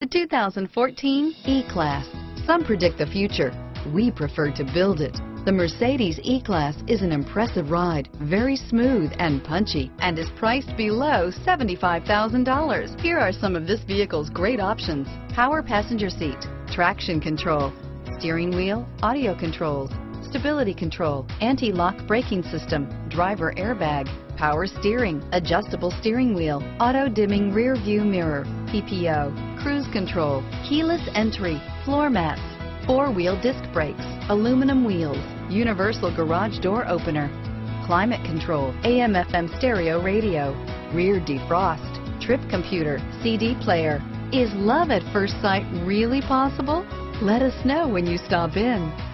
The 2014 E-Class. Some predict the future. We prefer to build it. The Mercedes E-Class is an impressive ride, very smooth and punchy, and is priced below $75,000. Here are some of this vehicle's great options: power passenger seat, traction control, steering wheel audio controls, stability control, anti-lock braking system, driver airbag, power steering, adjustable steering wheel, auto-dimming rear view mirror, PPO, cruise control, keyless entry, floor mats, four-wheel disc brakes, aluminum wheels, universal garage door opener, climate control, AM/FM stereo radio, rear defrost, trip computer, CD player. Is love at first sight really possible? Let us know when you stop in.